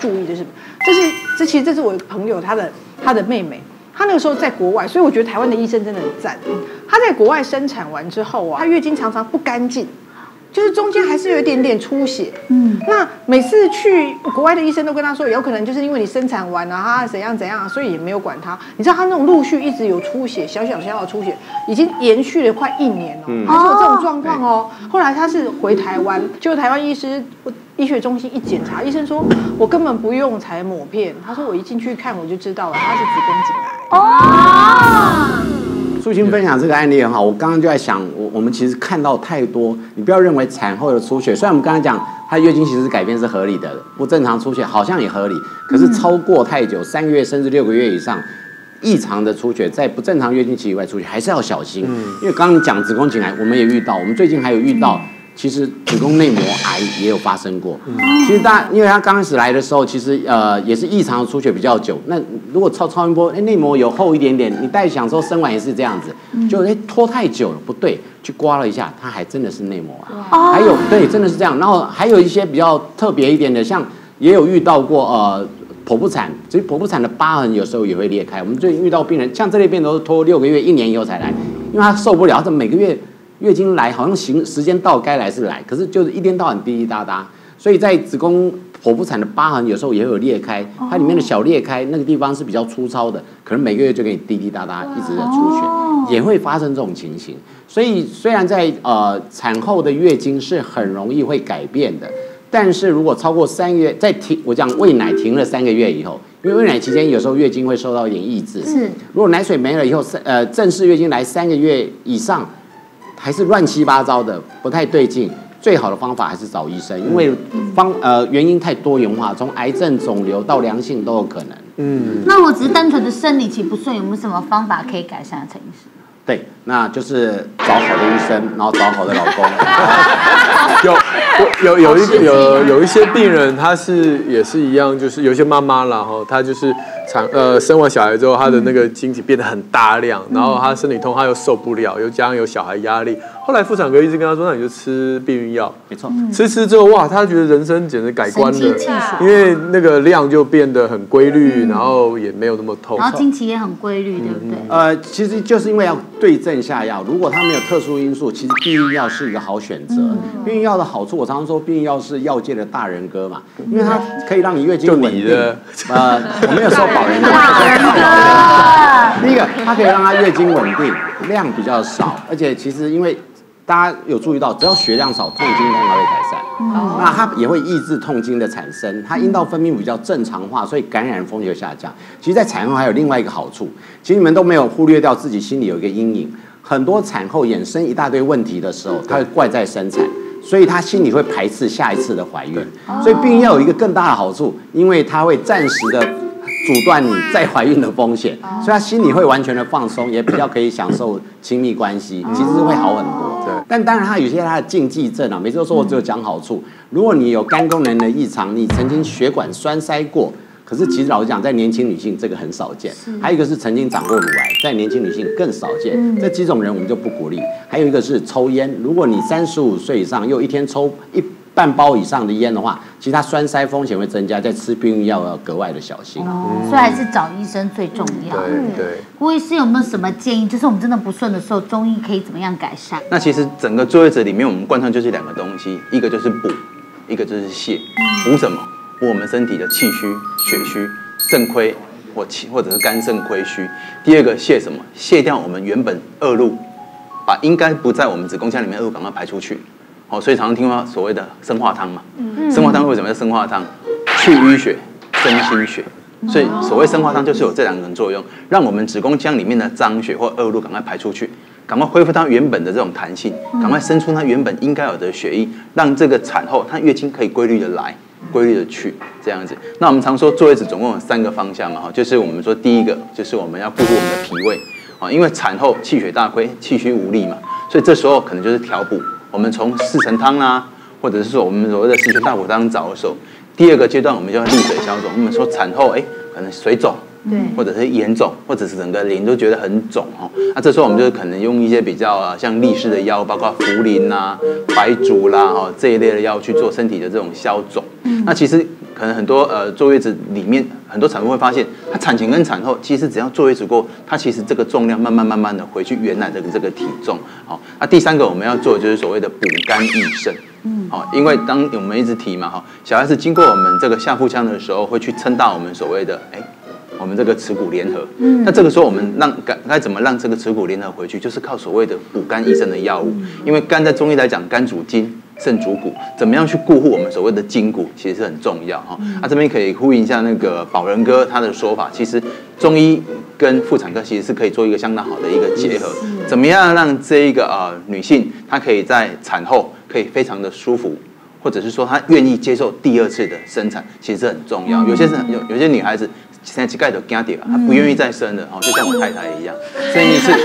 注意的是，其实这是我一个朋友他的妹妹。她那个时候在国外，所以我觉得台湾的医生真的很赞。她在国外生产完之后啊，她月经常常不干净，就是中间还是有一点点出血。那每次去国外的医生都跟她说，有可能就是因为你生产完了她怎样怎样，所以也没有管她。你知道她那种陆续一直有出血，小小的出血，已经延续了快1年了，还是有这种状况哦。后来她是回台湾，结果台湾医学中心一检查，医生说我根本不用采抹片，他说我一进去看我就知道了，他是子宫颈癌。 素卿分享这个案例很好，我刚刚就在想，我们其实看到太多，你不要认为产后的出血，虽然我们刚才讲她月经其实改变是合理的，不正常出血好像也合理，可是超过太久，3个月甚至6个月以上。异常的出血，在不正常月经期以外出血，还是要小心。因为刚刚你讲子宫颈癌，我们也遇到，我们最近还有遇到，其实子宫内膜癌也有发生过。其实因为他刚开始来的时候，其实也是异常的出血比较久。那如果超音波，内膜有厚一点点，你带想说生完也是这样子，就拖太久了，不对，去刮了一下，它还真的是内膜癌。还有对，真的是这样。然后还有一些比较特别一点的，像也有遇到过剖腹产，其实剖腹产的疤痕有时候也会裂开。我们最近遇到病人，像这类病人都是拖6个月、1年以后才来，因为他受不了，他每个月月经来，好像时间到该来是来，可是就是一天到晚滴滴答答，所以在子宫剖腹产的疤痕有时候也会有裂开，它里面的小裂开那个地方是比较粗糙的，可能每个月就给你滴滴答答一直在出血，也会发生这种情形。所以虽然在产后的月经是很容易会改变的。但是如果超过3个月，我讲喂奶停了3个月以后，因为喂奶期间有时候月经会受到一点抑制。如果奶水没了以后，正式月经来3个月以上，还是乱七八糟的，不太对劲，最好的方法还是找医生，因为原因太多元化，从癌症、肿瘤到良性都有可能。 那我只是单纯的生理期不顺，有没有什么方法可以改善？陈医师？ 对，那就是找好的医生，然后找好的老公。 有一些病人，他也是一样，就是有一些妈妈啦，她就是生完小孩之后，她的那个经期变得很大量，然后她生理痛，她又受不了，又加上有小孩压力。后来妇产科医生跟她说，那你就吃避孕药。 没错， 吃之后，哇，她觉得人生简直改观了，因为那个量就变得很规律，然后也没有那么痛， 然后经期也很规律，对不对？ 其实就是因为要对症下药，如果它没有特殊因素，其实避孕药是一个好选择。避孕药的好处，我常常说避孕药是药界的大人哥嘛，因为它可以让你月经稳定。我没有说保人哥。第一个，它可以让它月经稳定，量比较少，而且其实因为大家有注意到，只要血量少，痛经通常会改善。那它也会抑制痛经的产生，它阴道分泌比较正常化，所以感染风险下降。其实，在产后还有另外一个好处，其实你们都没有忽略掉自己心里有一个阴影。很多产后衍生一大堆问题的时候，它会怪在生产，所以他心里会排斥下一次的怀孕。所以避孕药有一个更大的好处，因为它会暂时的阻断你再怀孕的风险，所以他心里会完全的放松，也比较可以享受亲密关系，其实会好很多。但当然它有些它的禁忌症啊，每次都说我只有讲好处。如果你有肝功能的异常，你曾经血管栓塞过。可是其实老实讲，在年轻女性这个很少见，还有一个是曾经长过乳癌，在年轻女性更少见。这几种人我们就不鼓励。还有一个是抽烟，如果你35岁以上又一天抽半包以上的烟的话，其实它栓塞风险会增加，在吃避孕药要格外的小心。 所以还是找医生最重要。 对。 吴医师有没有什么建议？就是我们真的不顺的时候，中医可以怎么样改善？ 那其实整个坐月子里面，我们贯穿就是2个东西，一个就是补，一个就是泻。补什么？补我们身体的气虚、血虚、肾亏或者是肝肾亏虚。第二个泻什么？泻掉我们原本恶露，把应该不在我们子宫腔里面恶露赶快排出去。所以常常听到所谓的生化汤嘛。生化汤为什么叫生化汤？去淤血、生新血。所以所谓生化汤就是有这2种作用，让我们子宫腔里面的脏血或恶露赶快排出去，赶快恢复它原本的这种弹性，赶快生出它原本应该有的血液，让这个产后它月经可以规律的来。规律的去这样子。那我们常说坐月子总共有3个方向嘛，就是我们说第一个就是我们要顾护我们的脾胃，因为产后气血大亏，气虚无力嘛，所以这时候可能就是调补。我们从4神汤啦，或者是说我们所谓的十全大补汤着手。第2个阶段我们就要利水消肿。我们说产后可能水肿，或者是眼肿，或者是整个脸都觉得很肿那这时候我们就可能用一些比较像利湿的药，包括茯苓啦、白术啦这一类的药去做身体的这种消肿。那其实可能很多坐月子里面很多产妇会发现，她产前跟产后其实只要坐月子过，她其实这个重量慢慢的回去原来的这个体重。好，那第三个我们要做的就是所谓的补肝益肾。好，因为当我们一直提嘛，哈，小孩子经过我们这个下腹腔的时候，会去撑大我们所谓的我们这个耻骨联合。那这个时候我们该怎么让这个耻骨联合回去，就是靠所谓的补肝益肾的药物。因为肝在中医来讲，肝主筋，肾主骨，怎么样去顾护我们所谓的筋骨，其实是很重要哈。这边可以呼应一下那个宝仁哥他的说法，其实中医跟妇产科其实是可以做一个相当好的一个结合。怎么样让这一个女性她可以在产后可以非常的舒服，或者是说她愿意接受第二次的生产，其实很重要。有些女孩子现在膝盖都惊掉了，她不愿意再生了，就像我太太一样，生一次，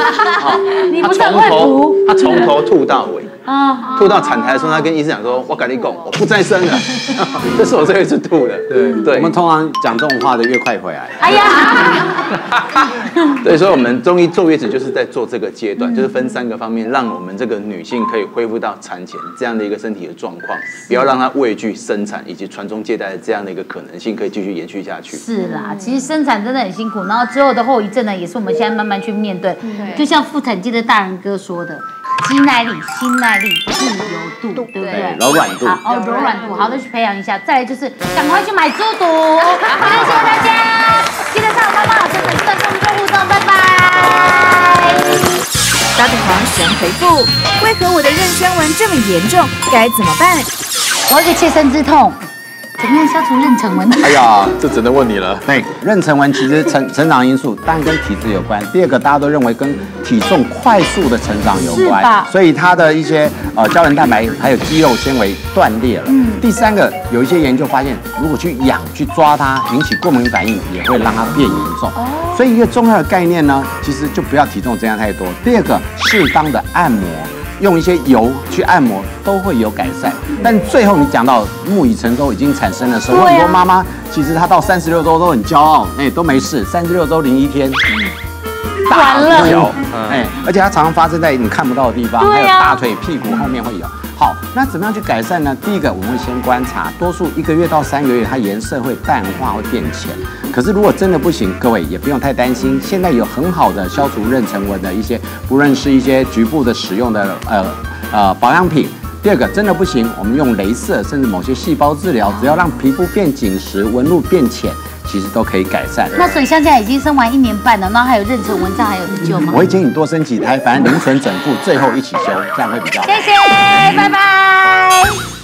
她从头吐到尾。吐到产台的时候，他跟医生讲说：“我跟你讲，我不再生了。”这是我最后一次吐的。对， 我们通常讲这种话的越快回来。 哎呀， 对，所以我们中医坐月子就是在做这个阶段，就是分3个方面，让我们这个女性可以恢复到产前这样的一个身体的状况，不要让她畏惧生产以及传宗接代的这样的一个可能性可以继续延续下去。 是啦，其实生产真的很辛苦，然后之后的后遗症呢，也是我们现在慢慢去面对。就像妇产界的大人哥说的。肌耐力、心耐力、自由度，对不对？ 柔软度。 柔软度，好的去培养一下。再来就是赶快去买猪肚。谢谢大家，记得上妈妈老师粉丝团跟我们做互动，拜拜。 大肚狂神回复：为何我的妊娠纹这么严重？该怎么办？ 我有一个切身之痛。怎么样消除妊娠纹？ 哎呀，这只能问你了。 对，妊娠纹其实成长因素当然跟体质有关。第二个，大家都认为跟体重快速的成长有关，所以它的一些胶原蛋白还有肌肉纤维断裂了。第三个，有一些研究发现，如果去痒去抓它，引起过敏反应，也会让它变严重。所以一个重要的概念呢，其实就不要体重增加太多。第二个，适当的按摩。用一些油去按摩都会有改善，但最后你讲到木已成舟已经产生的时候，很多妈妈其实她到36周都很骄傲，都没事，36周01天， 完了， 而且它常常发生在你看不到的地方，还有大腿、屁股后面会有。好，那怎么样去改善呢？第一个，我们会先观察，多数1个月到3个月，它颜色会淡化，会变浅。可是如果真的不行，各位也不用太担心，现在有很好的消除妊娠纹的一些，不论是一些局部的使用的保养品。第二个，真的不行，我们用雷射，甚至某些细胞治疗，只要让皮肤变紧实，纹路变浅，其实都可以改善。 那所以像现在已经生完1年半了，那还有妊娠纹，这样还有得救吗？ 我会建议你多生几胎，反正零存整付，最后一起修，这样会比较好。 谢谢，拜拜。